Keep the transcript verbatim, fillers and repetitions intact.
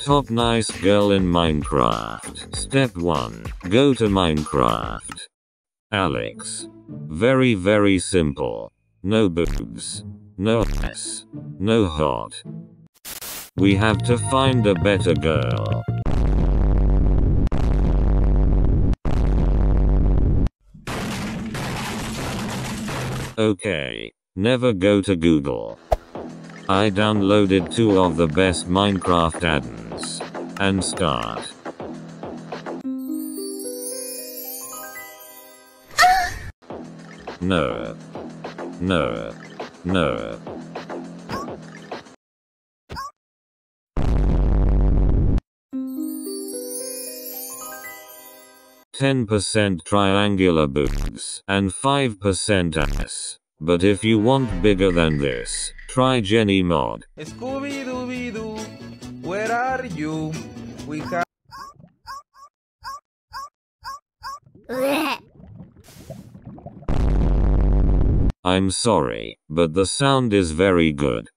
Top nice girl in Minecraft. Step one. Go to Minecraft. Alex. Very very simple. No boobs. No ass. No hot. We have to find a better girl. Okay. Never go to Google. I downloaded two of the best Minecraft add-ons. And start. No. No. No. ten percent triangular boobs and five percent ass. But if you want bigger than this, try Jenny mod. Scooby-Dooby-Doo, where are you? We have... I'm sorry, but the sound is very good.